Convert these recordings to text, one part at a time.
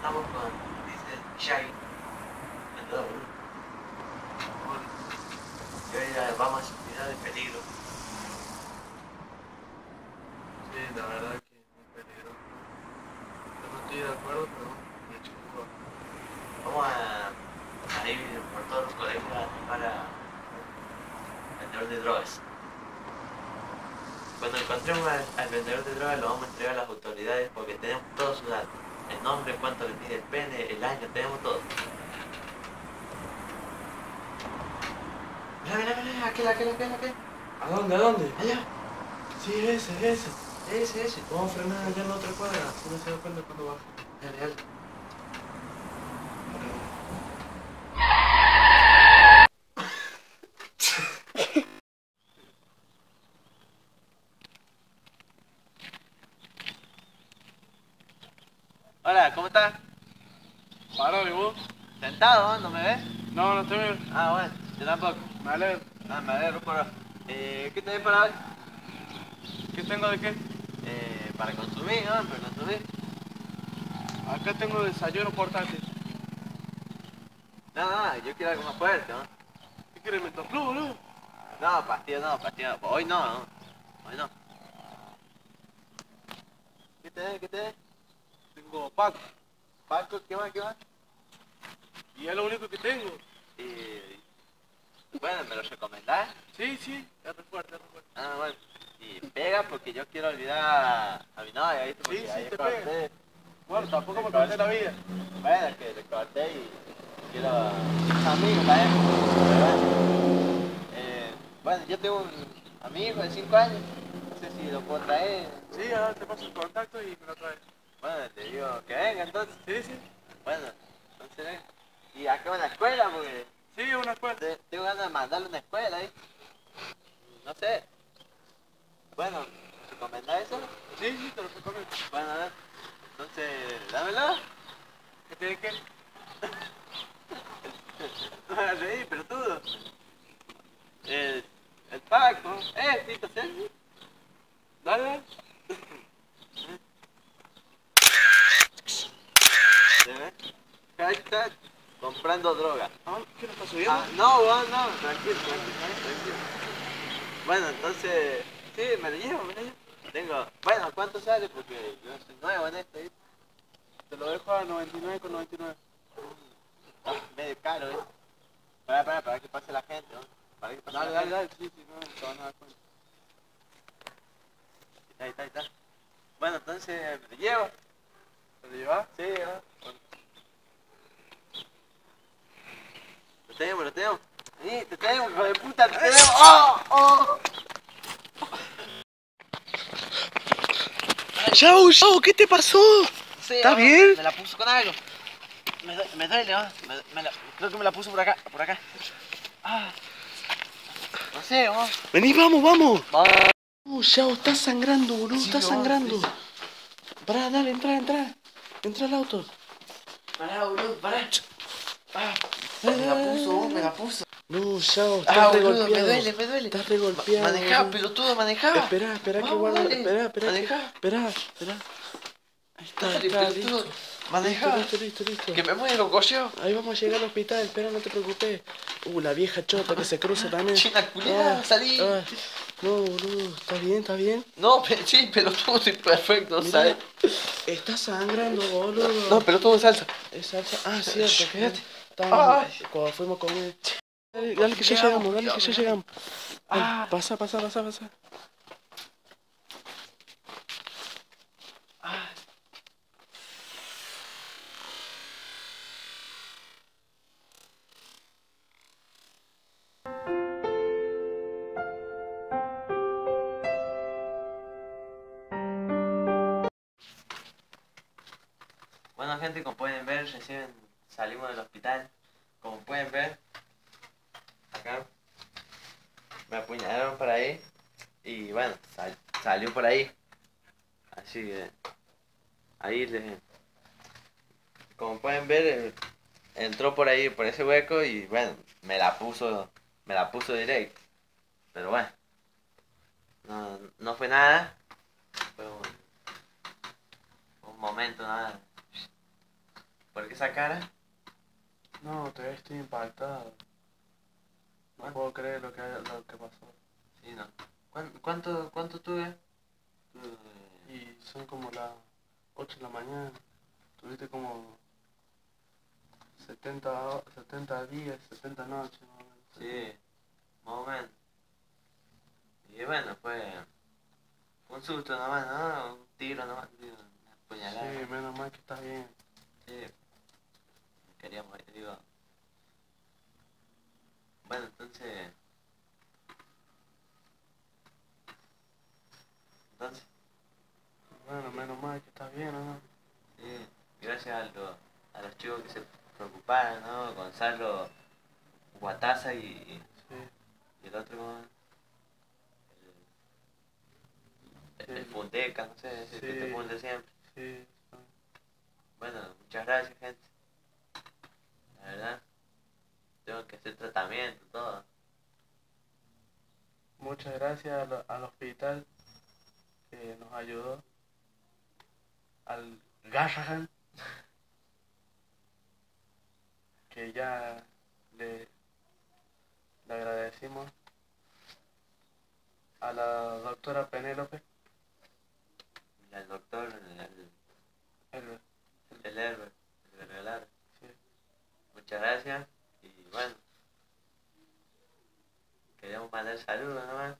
estamos con, dice Shaggy, vendedor, boludo. Y hoy vamos a tirar de peligro. Sí, la verdad que es muy peligroso. Yo no estoy de acuerdo, pero me chingó. Vamos a ir por todos los colegios a tomar a vendedor de drogas. Cuando encontremos al vendedor de drogas lo vamos a entregar a las autoridades porque tenemos todos sus datos. El nombre, cuánto le mide el pene, el año, tenemos todo. Mira, aquel. ¿A dónde? ¿A dónde? Allá. Sí, ese. Ese. Vamos a frenar allá en la otra cuadra, si no se da cuenta cuando baja. Dale. Hola, ¿cómo estás? Parado, ¿y vos? ¿Sentado? ¿No me ves? No, no estoy bien. Ah, bueno, yo tampoco. Me alegro. Ah, me alegro por... ¿qué tenés para hoy? ¿Qué tengo de qué? Para consumir, ¿no? Para consumir. Acá tengo desayuno portátil. No, yo quiero algo más fuerte, ¿no? ¿Qué quieres, Mentaflu, boludo? No, pastilla. Hoy no. Hoy no. ¿Qué tenés? Tengo Paco. Paco, ¿qué más? Y es lo único que tengo. Bueno, ¿me lo recomendás? Sí, es re fuerte. Ah, bueno. Y pega porque yo quiero olvidar a mi novia, ¿viste? Porque Sí, ahí te corté. pega. Bueno, tampoco me corté la vida. Bueno, es que le corté y quiero amigos para él. Pero bueno, yo tengo un amigo de 5 años. No sé si lo puedo traer. Sí, ahora te paso el contacto y me lo traes. Bueno, te digo que venga entonces. Sí. Bueno, entonces venga. Y acá en la escuela porque Sí, una escuela. tengo ganas de mandarle a una escuela ahí. No sé. Bueno, ¿te recomendás eso? Sí, te lo recomiendo. Bueno, a ver. Entonces, dámelo. ¿Qué tiene que? No me hagas reír, pelotudo. El Paco. Tito Sergi. Dale. ¿Se ve? Hashtag comprando droga. Ah, ¿qué lo está subiendo? No, tranquilo. Bueno, entonces, sí, me lo llevo. Bueno, ¿cuánto sale? Porque yo soy nuevo en esto, ¿viste? Te lo dejo a 99,99. Está medio caro, ¿eh? Para que pase la gente, ¿no? Para que pase la gente. Dale. Sí, no se van a dar cuenta. Ahí está. Bueno, entonces, ¿me lo llevo? ¿Te lo llevas? Sí, ¿no? Bueno. Lo tenemos. Sí, te tenemos, hijo de puta, te tenemos. ¡Oh! Chau, ¿qué te pasó? Sí, ¿Estás bien? Me la puso con algo. Me duele, ¿no? Creo que me la puso por acá. Ah, no sé, vos. Vení, vamos. Vamos. Chau, estás sangrando, boludo, Sí, estás vamos, sangrando. sí. Pará, dale, entra. Entra al auto. Pará, boludo, pará. Dale. Me la puso. No, Chau, estás re Boludo, golpeado. me duele. Estás re golpeado. Manejá, boludo. pelotudo, manejá. Espera que Vamos, guarde. dale. Espera. Manejá. Espera. Ahí está, Dale, pelotudo. listo. Manejá. Listo. Que me muero, coño. Ahí vamos a llegar al hospital, espera, no te preocupes. La vieja chota que se cruza también. China culiada, salí. No, boludo, ¿estás bien? No, sí, pelotudo, estoy perfecto, Mirá, ¿sabes? Estás sangrando, boludo. No, pelotudo, salsa. Es salsa. Cierto, Quédate. estábamos, Ay. cuando fuimos a comer. Dale que ya llegamos, Dale, pasa. Bueno, gente, como pueden ver, recién salimos del hospital. Como pueden ver, acá me apuñalaron por ahí y bueno, salió por ahí. Así que ahí, como pueden ver, entró por ahí, por ese hueco y bueno, me la puso directo. Pero bueno, no fue nada. Fue un momento nada. ¿Por qué esa cara? No, todavía estoy impactado. No ¿Cuánto? puedo creer lo que pasó. Sí, no. ¿Cuánto tuve? Tuve... Y son como las 8 de la mañana. Tuviste como 70 días, 70 noches, más o menos. Sí, más o menos. Y bueno, fue un susto nomás, ¿no? Un tiro nomás, digo, una puñalada. Sí, menos mal que estás bien. Sí, me quería morir, digo. Bueno, entonces, Bueno, menos mal que estás bien, ¿o no? sí, gracias a los chicos que se preocuparon, ¿no? Gonzalo Guataza Sí, y el otro, ¿cómo es? sí, El Fundeca, no sé, ese que te sí, funde siempre. sí. Bueno, muchas gracias, gente. La verdad, tengo que hacer tratamiento, todo. Muchas gracias al hospital que nos ayudó, al Gallahan, que ya le, le agradecimos, a la doctora Penélope, Y al doctor, el, el Herbert, el regalar. sí, Muchas gracias. Y bueno, queríamos mandar saludos nomás.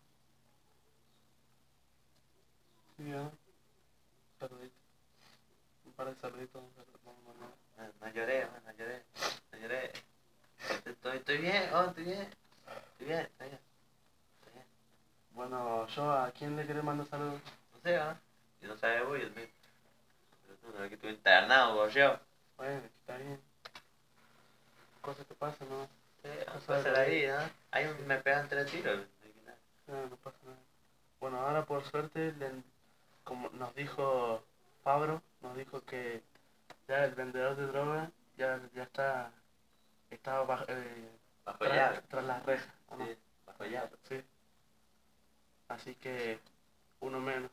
sí, ¿no? Saludito, un par de saluditos vamos a mandar. No lloré, no lloré. No lloré. Estoy bien, estoy bien. Estoy bien, estoy bien. Estoy bien. Bueno, yo, ¿a quién le querés mandar saludos? No sé, ¿no? Y no sabes vos, yo también. Pero tú no ves que estuve internado, como yo. Bueno, que está bien, cosas que pasan, ¿no? Sí, Cosas pasa de la la vida. vida, ¿no? Ahí me pegan 3 tiros. No, no pasa nada. Bueno, ahora por suerte, como nos dijo Fabro, nos dijo que ya el vendedor de droga ya está Bajo llave. tras las rejas, ¿o no? Sí, bajo llave. Sí, así que uno menos.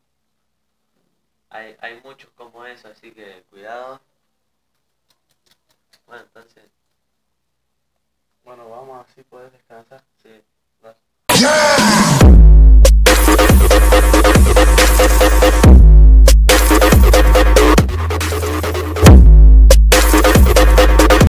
Hay muchos como eso, así que cuidado. Bueno, entonces, Bueno, vamos así poder descansar. sí, vas.